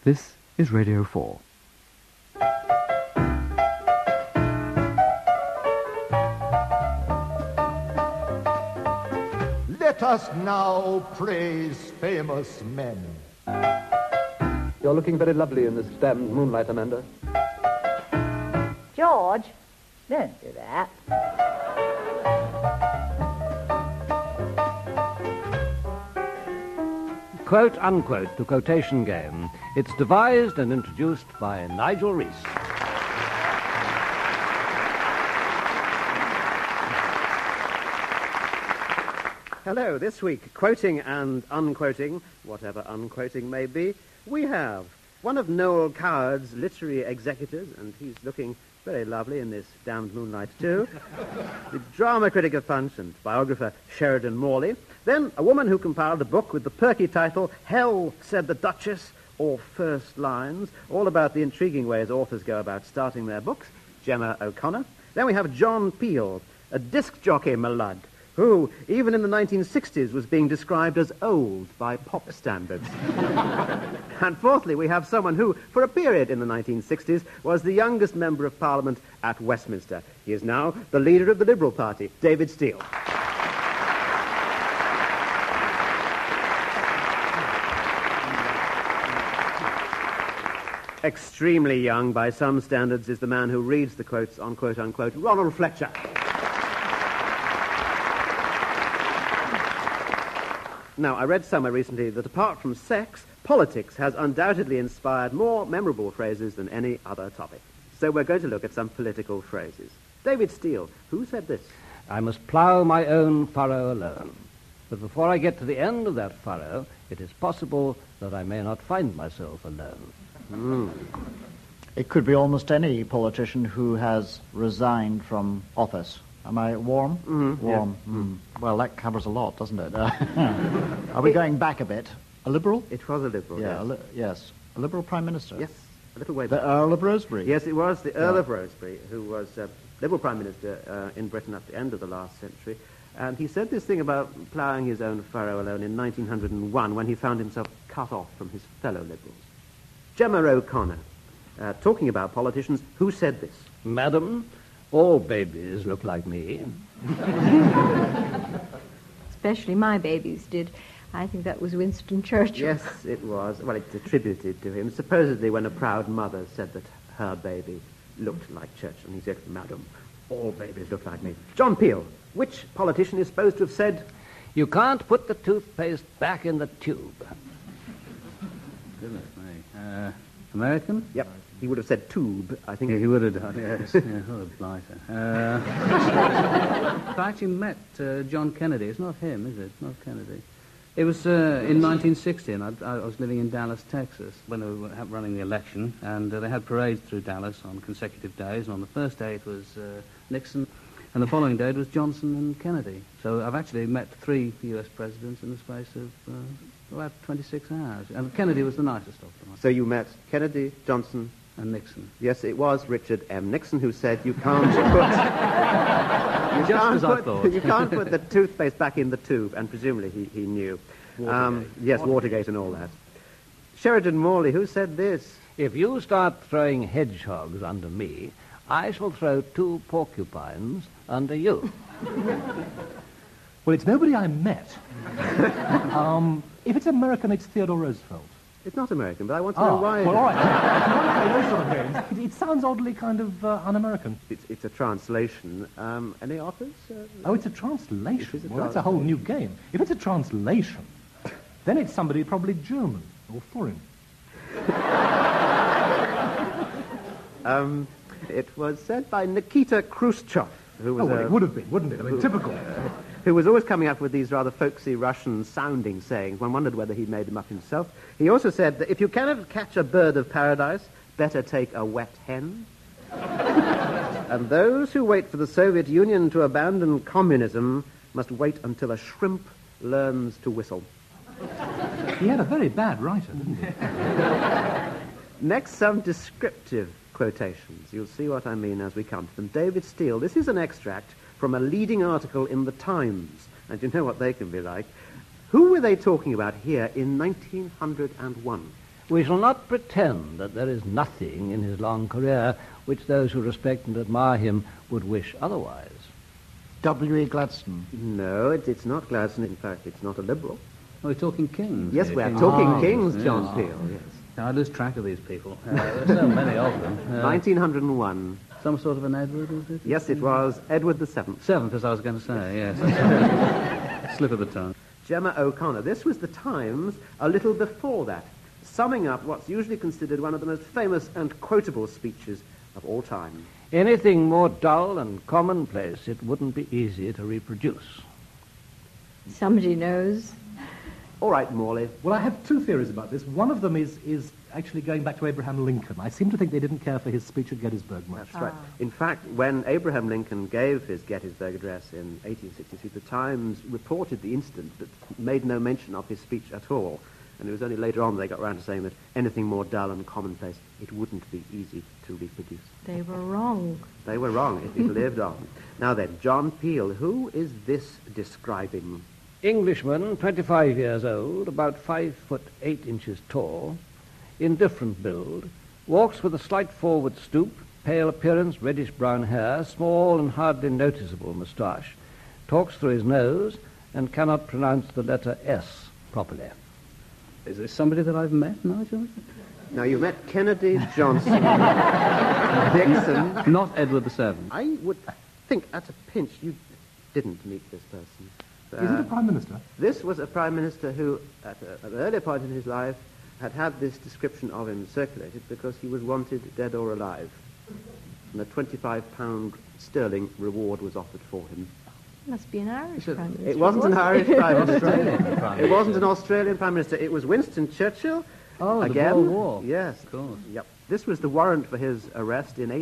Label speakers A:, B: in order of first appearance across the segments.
A: This is Radio 4.
B: Let us now praise famous men.
C: You're looking very lovely in this damned moonlight, Amanda.
D: George, don't do that.
E: Quote, unquote, the quotation game. It's devised and introduced by Nigel Rees. Hello, this week, quoting and unquoting, whatever unquoting may be, we have one of Noel Coward's literary executors, and he's looking very lovely in this damned moonlight too, the drama critic of Punch and biographer Sheridan Morley, then a woman who compiled a book with the perky title Hell, Said the Duchess, or First Lines, all about the intriguing ways authors go about starting their books, Gemma O'Connor. Then we have John Peel, a disc jockey malud, who, even in the 1960s, was being described as old by pop standards. And fourthly, we have someone who, for a period in the 1960s, was the youngest member of Parliament at Westminster. He is now the leader of the Liberal Party, David Steele. Extremely young by some standards is the man who reads the quotes on quote-unquote Ronald Fletcher. Now, I read somewhere recently that apart from sex, politics has undoubtedly inspired more memorable phrases than any other topic. So we're going to look at some political phrases. David Steele, who said this? I must plough my own furrow alone. But before I get to the end of that furrow, it is possible that I may not find myself alone.
F: It could be almost any politician who has resigned from office. Am I warm?
E: Mm-hmm.
F: Warm.
E: Yeah.
F: Mm. Well, that covers a lot, doesn't it? Are we going back a bit? A Liberal?
E: It was a Liberal,
F: Yeah, yes. A Liberal Prime Minister?
E: Yes, a little way
F: The
E: back.
F: Earl of Rosebery?
E: Yes, it was the Earl of Rosebery, who was Liberal Prime Minister in Britain at the end of the last century. And he said this thing about ploughing his own furrow alone in 1901 when he found himself cut off from his fellow Liberals. Gemma O'Connor, talking about politicians, who said this? Madam, all babies look like me.
G: Especially my babies did. I think that was Winston Churchill.
E: Yes, it was. Well, it's attributed to him. Supposedly when a proud mother said that her baby looked like Churchill, and he said, Madam, all babies look like me. John Peel, which politician is supposed to have said, you can't put the toothpaste back in the tube?
H: Goodness me. American?
E: Yep. He would have said tube, I think.
H: Yeah, he would have done, yes. What a blighter. I actually met John Kennedy. It's not him, is it? Not Kennedy. It was in 1960, and I was living in Dallas, Texas, when they were running the election, and they had parades through Dallas on consecutive days, and on the first day it was Nixon, and the following day it was Johnson and Kennedy. So I've actually met 3 U.S. presidents in the space of about 26 hours, and Kennedy was the nicest of them.
E: So you met Kennedy, Johnson,
H: and Nixon.
E: Yes, it was Richard M. Nixon who said you can't put... You can't put the toothpaste back in the tube, and presumably he knew. Yes, Watergate and all that. Sheridan Morley, who said this? If you start throwing hedgehogs under me, I shall throw 2 porcupines under you.
I: Well, it's nobody I met. If it's American, it's Theodore Roosevelt.
E: It's not American, but I want to know why.
I: Well, all right. Those sort of names. It sounds oddly kind of un-American.
E: It's a translation. Any authors?
I: Oh, it's a translation? Well, that's a whole new game. If it's a translation, then it's somebody probably German or foreign.
E: It was said by Nikita Khrushchev, who was
I: it would have been, wouldn't it? I mean, typical.
E: Who was always coming up with these rather folksy Russian-sounding sayings. One wondered whether he'd made them up himself. He also said that if you cannot catch a bird of paradise, better take a wet hen. And those who wait for the Soviet Union to abandon communism must wait until a shrimp learns to whistle.
I: He had a very bad writer, didn't he?
E: Next, some descriptive quotations. You'll see what I mean as we come to them. David Steele, this is an extract from a leading article in The Times. And you know what they can be like. Who were they talking about here in 1901?
A: We shall not pretend that there is nothing in his long career which those who respect and admire him would wish otherwise.
F: W.E. Gladstone.
E: No, it's not Gladstone. In fact, it's not a Liberal.
H: We're talking kings.
E: Yes,
H: here,
E: we are
H: kings.
E: talking kings,
H: yes.
E: John Peel, yes.
H: Now, I lose track of these people. There's so many of them.
E: 1901.
H: Some sort of an Edward, was it?
E: Yes, it was Edward the Seventh.
H: Seventh, as I was going to say, yes. Slip of the tongue.
E: Gemma O'Connor. This was the Times a little before that, summing up what's usually considered one of the most famous and quotable speeches of all time.
A: Anything more dull and commonplace, it wouldn't be easy to reproduce.
G: Somebody knows.
E: All right, Morley.
I: Well, I have two theories about this. One of them is actually going back to Abraham Lincoln. I seem to think they didn't care for his speech at Gettysburg much.
E: That's right. In fact, when Abraham Lincoln gave his Gettysburg Address in 1863, the Times reported the incident but made no mention of his speech at all. And it was only later on they got round to saying that anything more dull and commonplace, it wouldn't be easy to reproduce.
G: They were wrong.
E: They were wrong. It lived on. Now then, John Peel, who is this describing?
A: Englishman, 25 years old, about 5 foot 8 inches tall, indifferent build, walks with a slight forward stoop, pale appearance, reddish-brown hair, small and hardly noticeable moustache, talks through his nose, and cannot pronounce the letter S properly.
H: Is this somebody that I've met, Nigel?
E: Now, you met Kennedy, Johnson, Dixon.
H: Not Edward VII.
E: I would think at a pinch you didn't meet this person.
I: Is it a Prime Minister?
E: This was a Prime Minister who, at an earlier point in his life, had this description of him circulated because he was wanted dead or alive. And a £25 sterling reward was offered for him.
G: Must be an Irish Prime Minister.
E: It wasn't an Irish Prime Minister.
H: Prime
E: It wasn't an Australian Prime Minister. It was Winston Churchill.
H: Oh,
E: again.
H: the Boer War.
E: Yes.
H: Of course.
E: Yep. This was the warrant for his arrest. In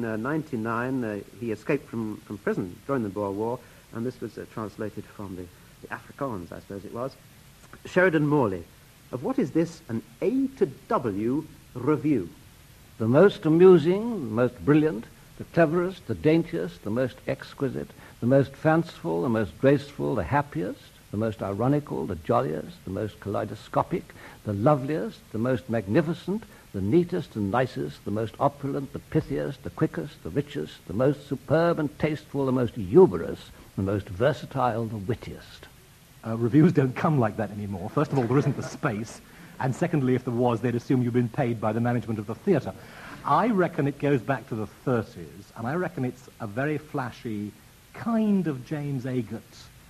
E: 1899, he escaped from prison during the Boer War, and this was translated from the Afrikaans, I suppose it was. Sheridan Morley. Of what is this, an A to W review?
A: The most amusing, the most brilliant, the cleverest, the daintiest, the most exquisite, the most fanciful, the most graceful, the happiest, the most ironical, the jolliest, the most kaleidoscopic, the loveliest, the most magnificent, the neatest and nicest, the most opulent, the pithiest, the quickest, the richest, the most superb and tasteful, the most humorous, the most versatile, the wittiest.
I: Reviews don't come like that anymore. First of all, there isn't the space. And secondly, if there was, they'd assume you've been paid by the management of the theatre. I reckon it goes back to the 30s, and I reckon it's a very flashy kind of James Agate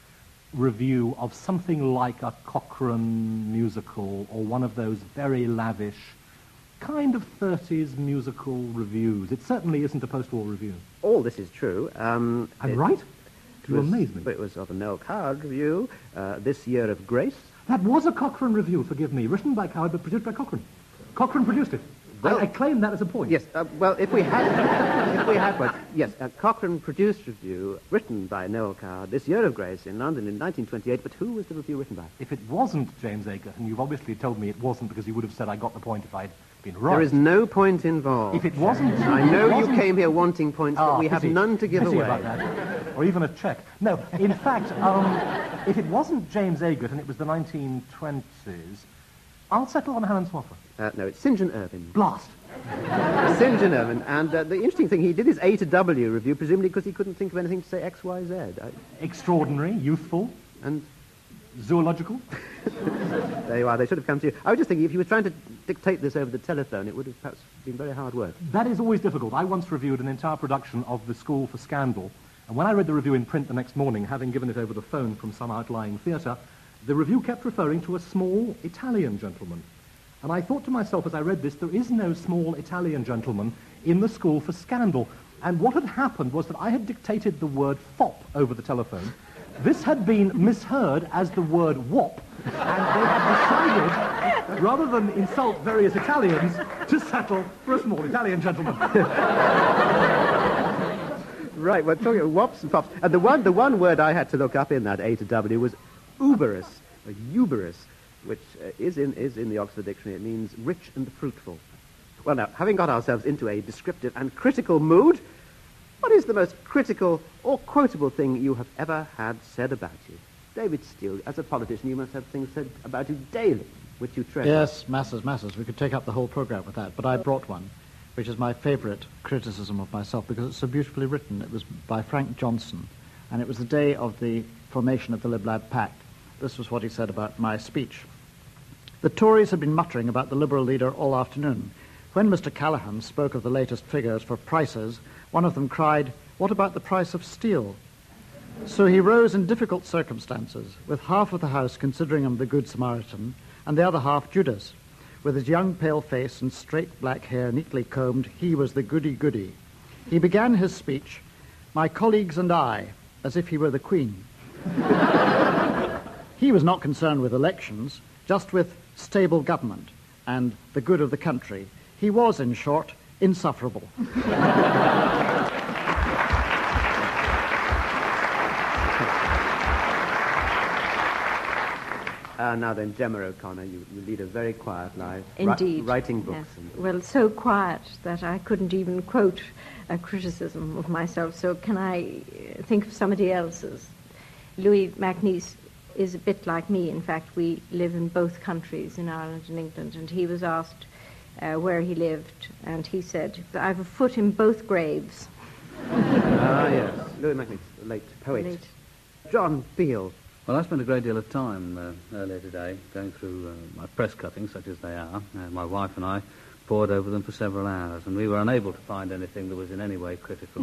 I: review of something like a Cochrane musical or one of those very lavish kind of 30s musical reviews. It certainly isn't a post-war review.
E: All this is true.
I: I'm right? You amaze me.
E: It was of a Noel Coward review, This Year of Grace.
I: That was a Cochrane review, forgive me, written by Coward but produced by Cochrane. Cochrane produced it.
E: Well,
I: I claim that as a point.
E: Yes, well, if we had one, yes, a Cochrane produced review written by Noel Coward, This Year of Grace in London in 1928, but who was the review written by?
I: If it wasn't James Agate, and you've obviously told me it wasn't because you would have said I got the point if I'd been right.
E: There is no point involved.
I: If it wasn't...
E: I know you came here wanting points, but we have
I: pity.
E: none to give
I: Pity
E: away.
I: About that. Or even a cheque. No, in fact, if it wasn't James Agate and it was the 1920s, I'll settle on Helen Swaffer.
E: No, it's St. John Irving.
I: Blast.
E: St. John Irving. And the interesting thing, he did his A to W review, presumably because he couldn't think of anything to say X, Y, Z.
I: Extraordinary, youthful,
E: and
I: zoological.
E: There you are, they should have come to you. I was just thinking, if you were trying to dictate this over the telephone, it would have perhaps been very hard work.
I: That is always difficult. I once reviewed an entire production of The School for Scandal, and when I read the review in print the next morning, having given it over the phone from some outlying theatre, the review kept referring to a small Italian gentleman. And I thought to myself as I read this, there is no small Italian gentleman in The School for Scandal. And what had happened was that I had dictated the word fop over the telephone. This had been misheard as the word wop, and they had decided, rather than insult various Italians, to settle for a small Italian gentleman.
E: Right, we're talking about wops and pops. And the one word I had to look up in that A to W was uberous, or uberous, which is in the Oxford Dictionary. It means rich and fruitful. Well, now, having got ourselves into a descriptive and critical mood, what is the most critical or quotable thing you have ever had said about you? David Steele, as a politician, you must have things said about you daily. which you treasure.
F: Yes, masses. We could take up the whole program with that. But I brought one, which is my favorite criticism of myself because it's so beautifully written. It was by Frank Johnson, and it was the day of the formation of the Lib Lab Pact. This was what he said about my speech. The Tories had been muttering about the Liberal leader all afternoon. When Mr. Callaghan spoke of the latest figures for prices, one of them cried, "What about the price of steel?" So he rose in difficult circumstances, with half of the House considering him the Good Samaritan, and the other half Judas. With his young pale face and straight black hair neatly combed, he was the goody-goody. He began his speech, "My colleagues and I," as if he were the Queen. He was not concerned with elections, just with stable government and the good of the country. He was, in short, insufferable.
E: Now then, Gemma O'Connor, you lead a very quiet life.
G: Indeed.
E: Writing books.
G: Yes.
E: And
G: Well, so quiet that I couldn't even quote a criticism of myself, so can I think of somebody else's? Louis MacNeice is a bit like me. In fact, we live in both countries, in Ireland and England, and he was asked where he lived, and he said, "I have a foot in both graves."
E: yes. Louis MacNeice, the late poet.
G: Late.
E: John Peel.
H: Well, I spent a great deal of time earlier today going through my press cuttings, such as they are. My wife and I pored over them for several hours, and we were unable to find anything that was in any way critical.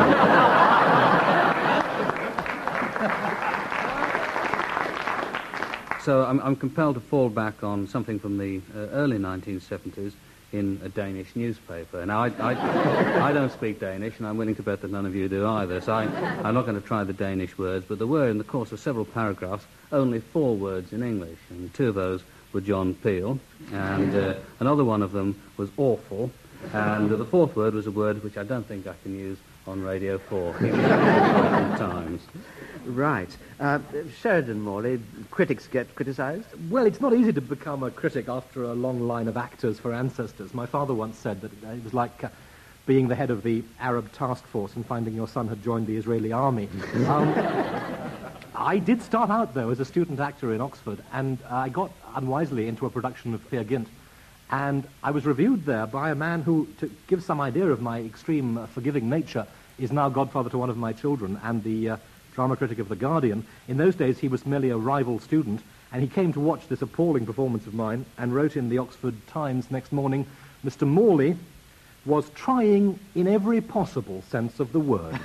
H: So I'm compelled to fall back on something from the early 1970s in a Danish newspaper. Now, I don't speak Danish, and I'm willing to bet that none of you do either, so I'm not going to try the Danish words, but there were, in the course of several paragraphs, only 4 words in English, and 2 of those were John Peel, and another one of them was awful, and the 4th word was a word which I don't think I can use on Radio 4 times.
E: Right. Sheridan, Morley, critics get criticised?
I: Well, it's not easy to become a critic after a long line of actors for ancestors. My father once said that it was like being the head of the Arab task force and finding your son had joined the Israeli army. I did start out, though, as a student actor in Oxford, and I got unwisely into a production of Peer Gynt, and I was reviewed there by a man who, to give some idea of my extreme forgiving nature, is now godfather to one of my children and the drama critic of The Guardian. In those days, he was merely a rival student, and he came to watch this appalling performance of mine and wrote in the Oxford Times next morning, "Mr. Morley was trying in every possible sense of the word."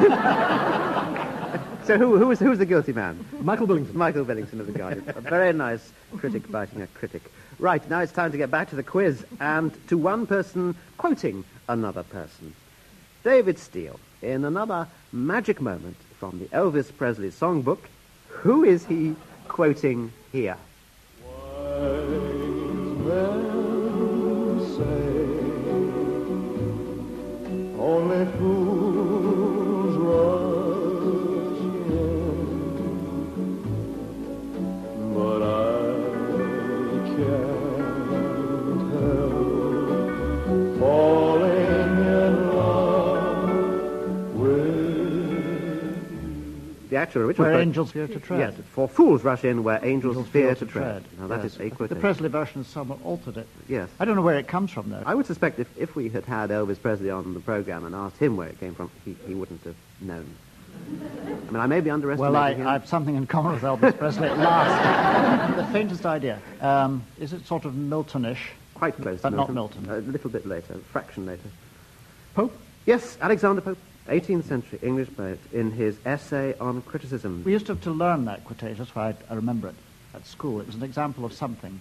E: So who was the guilty man?
I: Michael Billington.
E: Michael Billington of The Guardian. A very nice critic biting a critic. Right, now it's time to get back to the quiz, and to one person quoting another person. David Steele, in another magic moment from the Elvis Presley songbook, who is he quoting here?
B: Only fools rush in, but I can't help falling in love with you.
E: The actual original.
F: Where angels fear to tread.
E: Yes, for fools rush in where angels fear to tread. Now that is a quotation.
F: The Presley version has somewhat altered it.
E: Yes.
F: I don't know where it comes from, though.
E: I would suspect if we had Elvis Presley on the programme and asked him where it came from, he wouldn't have known. I mean, I may be underestimating
F: Well,
E: him.
F: I have something in common with Elvis Presley at last. The faintest idea. Is it sort of Miltonish?
E: Quite close
F: But
E: to
F: not
E: Milton.
F: Milton.
E: A little bit later, a fraction later.
F: Pope?
E: Yes, Alexander Pope, 18th century English poet, in his essay on criticism.
F: We used to have to learn that quotation, that's why I remember it, at school. It was an example of something.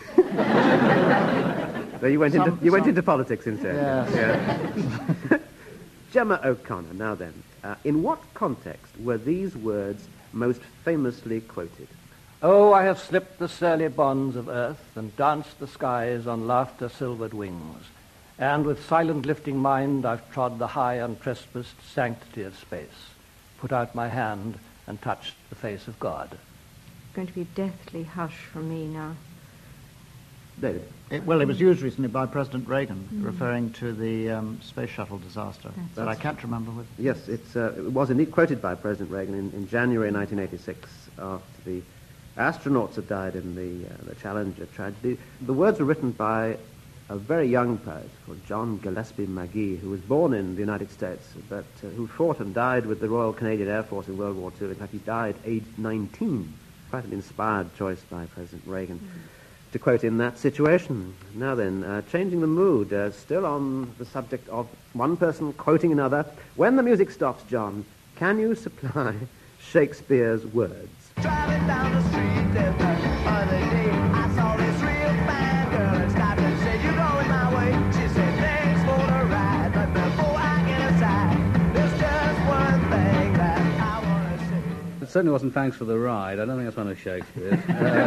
E: So you went into politics instead.
F: Yes.
E: Yeah. Gemma O'Connor, now then, in what context were these words most famously quoted?
A: Oh, I have slipped the surly bonds of earth and danced the skies on laughter-silvered wings, and with silent lifting mind I've trod the high untrespassed sanctity of space, put out my hand and touched the face of God.
G: It's going to be deathly hush from me now.
E: David.
F: It was used recently by President Reagan, referring to the space shuttle disaster. But I can't remember what.
E: Yes, it was indeed quoted by President Reagan in January 1986 after the astronauts had died in the Challenger tragedy. The words were written by a very young poet called John Gillespie Magee, who was born in the United States, but who fought and died with the Royal Canadian Air Force in World War II. In fact, he died aged 19. Quite an inspired choice by President Reagan to quote in that situation. Now then, changing the mood, still on the subject of one person quoting another. When the music stops, John, can you supply Shakespeare's words?
J: Driving down the street the other day, I saw this real fine girl and stopped and said, "You going my way?" She said, "Thanks for the ride, but before I get aside, there's just one thing that I want to say."
H: It certainly wasn't thanks for the ride. I don't think that's one of Shakespeare's.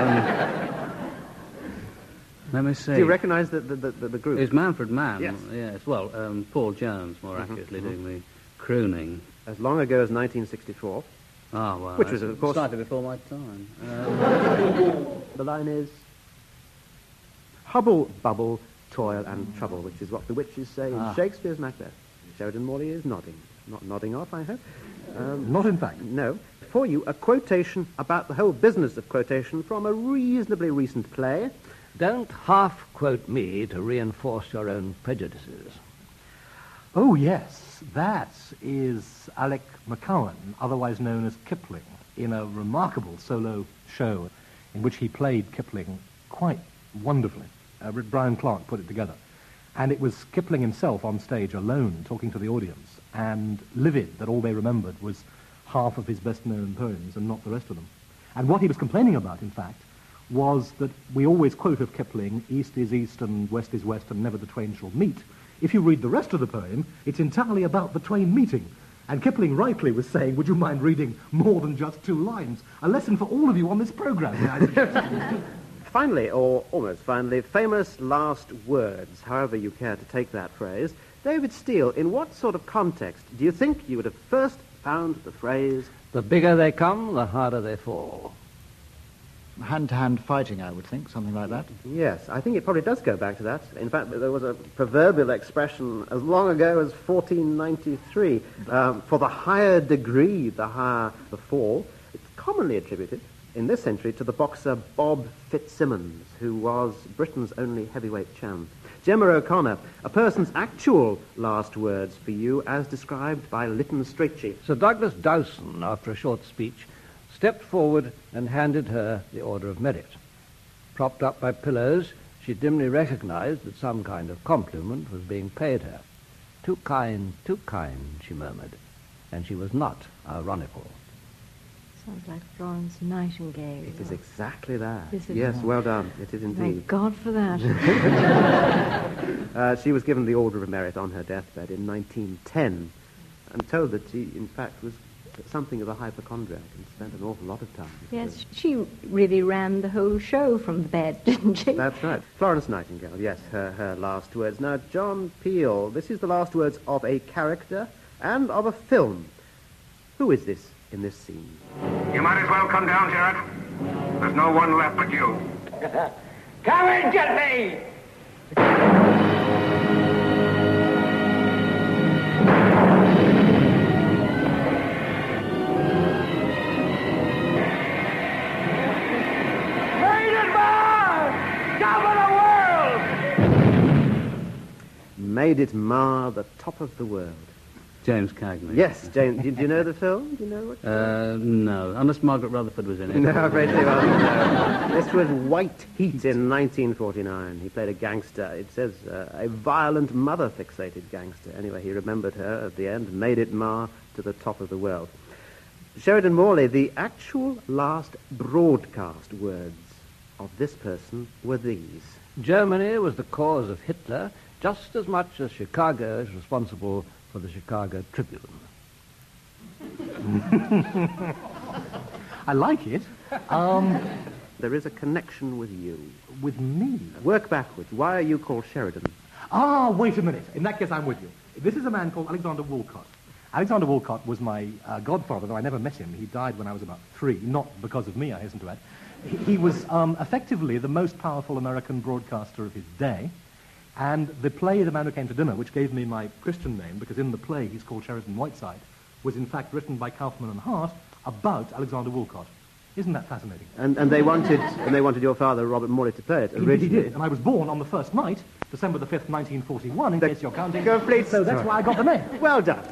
H: Let me see.
E: Do you recognise the group?
H: It's Manfred Mann.
E: Yes.
H: Well, Paul Jones, more accurately, doing the crooning.
E: As long ago as 1964.
H: Oh, well.
E: Which was, of course...
H: Slightly before my time.
E: The line is... Hubble, bubble, toil and trouble, which is what the witches say in Shakespeare's Macbeth. Sheridan Morley is nodding. Not nodding off, I hope.
I: Not in fact.
E: No. For you, a quotation about the whole business of quotation from a reasonably recent play.
A: Don't half-quote me to reinforce your own prejudices.
I: Oh, yes, that is Alec McCowan, otherwise known as Kipling, in a remarkable solo show in which he played Kipling quite wonderfully. Brian Clark put it together. And it was Kipling himself on stage alone talking to the audience, and livid that all they remembered was half of his best-known poems and not the rest of them. And what he was complaining about, in fact, was that we always quote of Kipling, "East is east and west is west and never the twain shall meet." If you read the rest of the poem, it's entirely about the twain meeting. And Kipling rightly was saying, would you mind reading more than just 2 lines? A lesson for all of you on this programme.
E: Finally, or almost finally, famous last words, however you care to take that phrase. David Steele, in what sort of context do you think you would have first found the phrase...
A: The bigger they come, the harder they fall.
F: Hand-to-hand fighting, I would think, something like that.
E: Yes, I think it probably does go back to that. In fact, there was a proverbial expression as long ago as 1493. For the higher degree, the higher the fall. It's commonly attributed in this century to the boxer Bob Fitzsimmons, who was Britain's only heavyweight champ. Gemma O'Connor, a person's actual last words for you as described by Lytton Strachey.
A: Sir Douglas Dowson, after a short speech, stepped forward and handed her the Order of Merit. Propped up by pillows, she dimly recognized that some kind of compliment was being paid her. Too kind, she murmured, and she was not ironical.
G: Sounds like Florence Nightingale.
E: It is exactly that.
G: Is it?
E: Yes, well done. It is indeed.
G: Thank God for that.
E: She was given the Order of Merit on her deathbed in 1910 and told that she, in fact, was something of a hypochondriac and spent an awful lot of time.
G: Yes, she really ran the whole show from the bed, didn't she?
E: That's right. Florence Nightingale, yes, her last words. Now, John Peel, this is the last words of a character and of a film. Who is this in this scene?
K: You might as well come down, Jared. There's no one left but you.
J: Come and get me!
E: Made it mar the top of the world.
H: James Cagney.
E: Yes, James. Did you know the film? Do you know what?
H: No, unless Margaret Rutherford was in it.
E: No, I'm afraid you are. No. This was White Heat in 1949. He played a gangster. It says a violent, mother-fixated gangster. Anyway, he remembered her at the end and made it mar to the top of the world. Sheridan Morley, the actual last broadcast words of this person were these.
A: Germany was the cause of Hitler just as much as Chicago is responsible for the Chicago Tribune.
I: I like it.
E: There is a connection with you.
I: With me?
E: Work backwards. Why are you called Sheridan?
I: Wait a minute. In that case, I'm with you. This is a man called Alexander Woolcott. Alexander Woolcott was my godfather, though I never met him. He died when I was about 3, not because of me, I hasten to add. He was effectively the most powerful American broadcaster of his day. And the play The Man Who Came to Dinner, which gave me my Christian name, because in the play he's called Sheridan Whiteside, was in fact written by Kaufman and Hart about Alexander Woolcott. Isn't that fascinating?
E: And they wanted your father, Robert Morley, to play it originally.
I: He did, and I was born on the first night, December the 5th, 1941, in case you're counting.
E: Complete
I: so that's why I got the name.
E: Well done.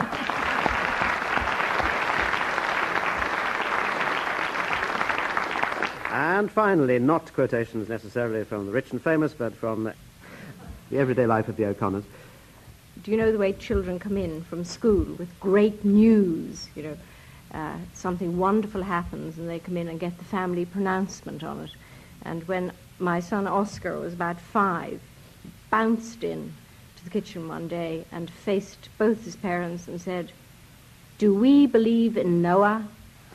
E: And finally, not quotations necessarily from the rich and famous, but from the everyday life of the O'Connors.
G: Do you know the way children come in from school with great news? Something wonderful happens, and they come in and get the family pronouncement on it. And when my son Oscar was about 5, he bounced in to the kitchen one day and faced both his parents and said, "Do we believe in Noah?"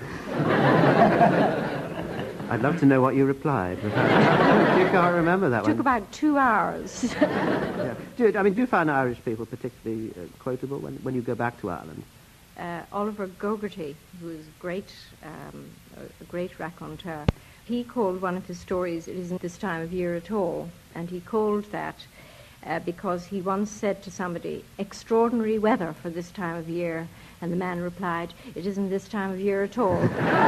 E: I'd love to know what you replied. You can't remember that
G: It
E: one.
G: took about 2 hours.
E: Yeah. Do you find Irish people particularly quotable when you go back to Ireland?
G: Oliver Gogarty, who is a great raconteur, he called one of his stories, "It Isn't This Time of Year at All," and he called that because he once said to somebody, "Extraordinary weather for this time of year," and the man replied, "It isn't this time of year at all."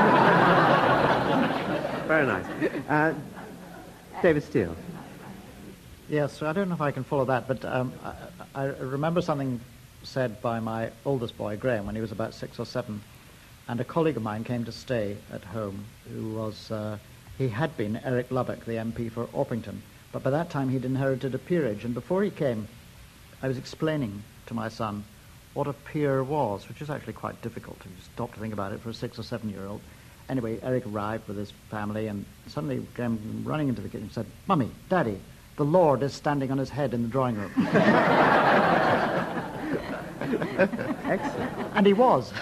E: Very nice. David Steele.
F: Yes, I don't know if I can follow that, but I remember something said by my oldest boy, Graham, when he was about 6 or 7, and a colleague of mine came to stay at home who was, he had been Eric Lubbock, the MP for Orpington, but by that time he'd inherited a peerage, and before he came, I was explaining to my son what a peer was, which is actually quite difficult to stop to think about it for a 6 or 7-year-old. Anyway, Eric arrived with his family, and suddenly came running into the kitchen and said, "Mummy, Daddy, the Lord is standing on his head in the drawing room."
E: Excellent.
F: And he was.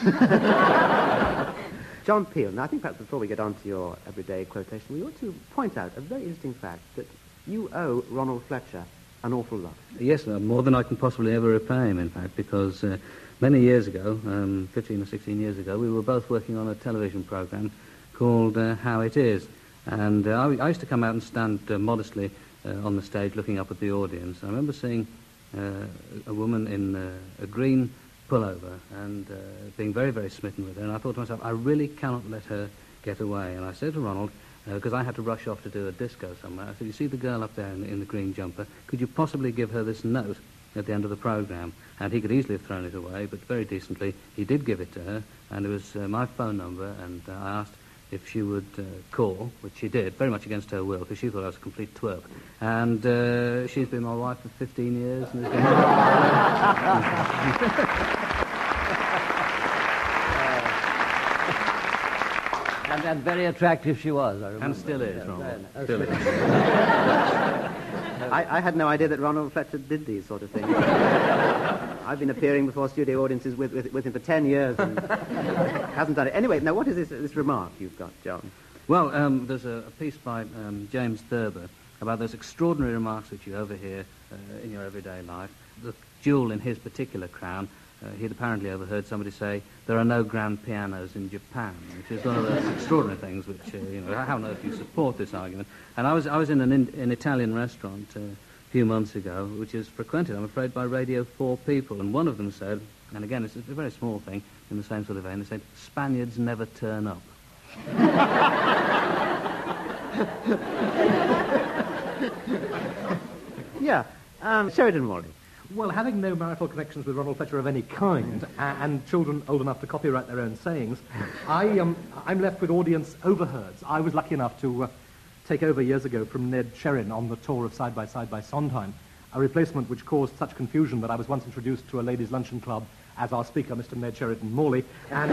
E: John Peel. Now, I think perhaps before we get on to your everyday quotation, we ought to point out a very interesting fact that you owe Ronald Fletcher an awful lot.
H: Yes, more than I can possibly ever repay him, in fact, because many years ago, 15 or 16 years ago, we were both working on a television program called How It Is. And I used to come out and stand modestly on the stage looking up at the audience. I remember seeing a woman in a green pullover and being very, very smitten with her. And I thought to myself, I really cannot let her get away. And I said to Ronald, because I had to rush off to do a disco somewhere, I said, "You see the girl up there in the green jumper? Could you possibly give her this note at the end of the programme?" And he could easily have thrown it away, but very decently he did give it to her, and it was my phone number, and I asked if she would call, which she did, very much against her will, because she thought I was a complete twerp. And she's been my wife for 15 years. And has been
A: and very attractive she was, I remember.
H: And still is, Ronald. Still is.
E: I had no idea that Ronald Fletcher did these sort of things. I've been appearing before studio audiences with him for 10 years and hasn't done it. Anyway, now what is this remark you've got, John?
H: Well, there's a piece by James Thurber about those extraordinary remarks which you overhear in your everyday life. The jewel in his particular crown, he'd apparently overheard somebody say, "There are no grand pianos in Japan," which is one of those extraordinary things which, how on earth do you support this argument? And I was in an Italian restaurant a few months ago, which is frequented, I'm afraid, by Radio 4 people, and one of them said, and again, it's a very small thing, in the same sort of vein, they said, "Spaniards never turn up."
E: Yeah, Sheridan Morley.
I: Well, having no marital connections with Ronald Fletcher of any kind, and children old enough to copyright their own sayings, I'm left with audience overheards. I was lucky enough to take over years ago from Ned Sheridan on the tour of Side by Side by Sondheim, a replacement which caused such confusion that I was once introduced to a ladies' luncheon club as our speaker, Mr. Ned Sheridan Morley. And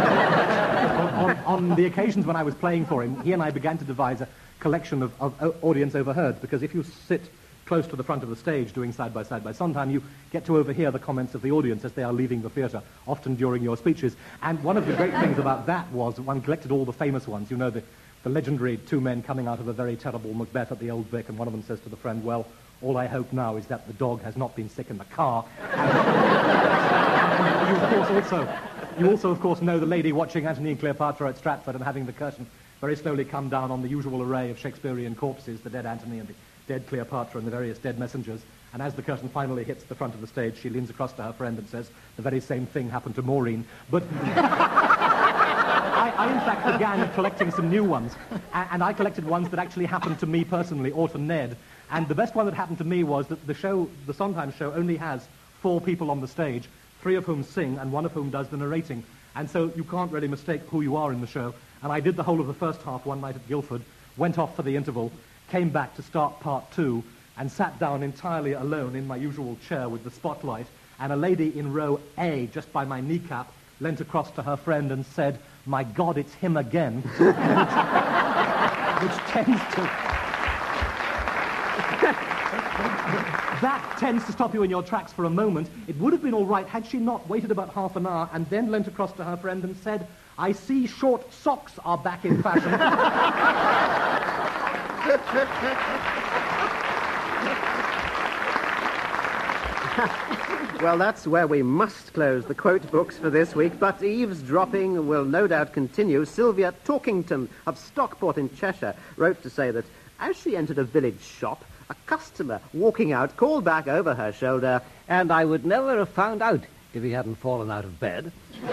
I: on the occasions when I was playing for him, he and I began to devise a collection of audience overheards, because if you sit close to the front of the stage doing Side by Sondheim, you get to overhear the comments of the audience as they are leaving the theatre, often during your speeches. And one of the great things about that was one collected all the famous ones. You know, the legendary two men coming out of a very terrible Macbeth at the Old Vic, and one of them says to the friend, "Well, all I hope now is that the dog has not been sick in the car." You also, of course, know the lady watching Antony and Cleopatra at Stratford and having the curtain very slowly come down on the usual array of Shakespearean corpses, the dead Antony and the dead Cleopatra and the various dead messengers. And as the curtain finally hits the front of the stage, she leans across to her friend and says, "The very same thing happened to Maureen." But I in fact began collecting some new ones, and I collected ones that actually happened to me personally or to Ned. And the best one that happened to me was that the Sondheim show, only has 4 people on the stage, 3 of whom sing and 1 of whom does the narrating. And so you can't really mistake who you are in the show. And I did the whole of the first half one night at Guildford, went off for the interval, came back to start part 2, and sat down entirely alone in my usual chair with the spotlight, and a lady in row A, just by my kneecap, leant across to her friend and said, "My God, it's him again," which tends to... That tends to stop you in your tracks for a moment. It would have been all right had she not waited about half an hour and then leant across to her friend and said, "I see short socks are back in fashion."
E: Well, that's where we must close the quote books for this week, but eavesdropping will no doubt continue. Sylvia Talkington of Stockport in Cheshire wrote to say that as she entered a village shop, a customer walking out called back over her shoulder,
A: "And I would never have found out if he hadn't fallen out of bed."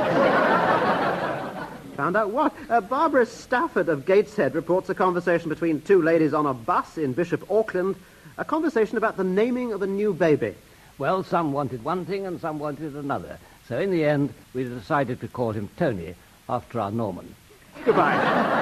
E: Found out what? Barbara Stafford of Gateshead reports a conversation between 2 ladies on a bus in Bishop Auckland, a conversation about the naming of a new baby.
A: Well, some wanted one thing and some wanted another. So in the end, we decided to call him Tony, after our Norman.
E: Goodbye.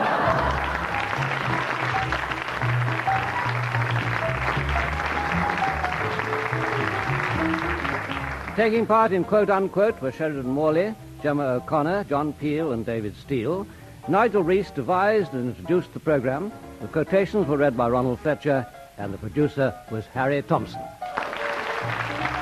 A: Taking part in Quote Unquote were Sheridan Morley, Gemma O'Connor, John Peel and David Steele. Nigel Rees devised and introduced the programme. The quotations were read by Ronald Fletcher, and the producer was Harry Thompson.